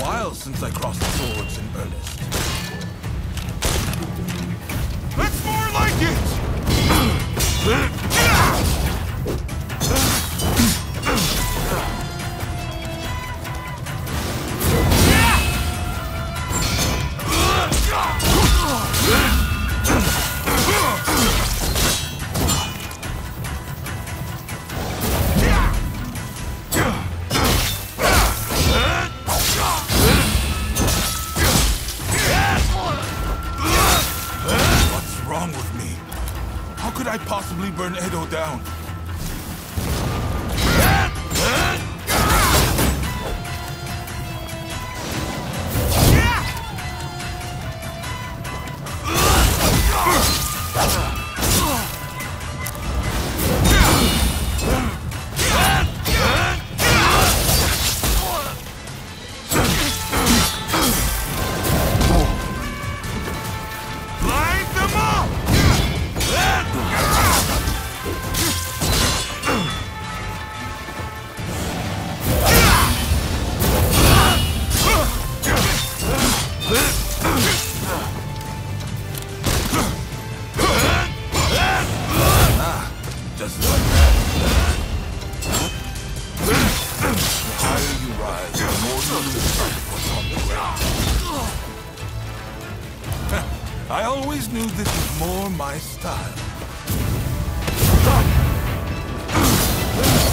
while since I crossed swords in earnest. That's more like it! I possibly burn Edo down? I always knew this was more my style.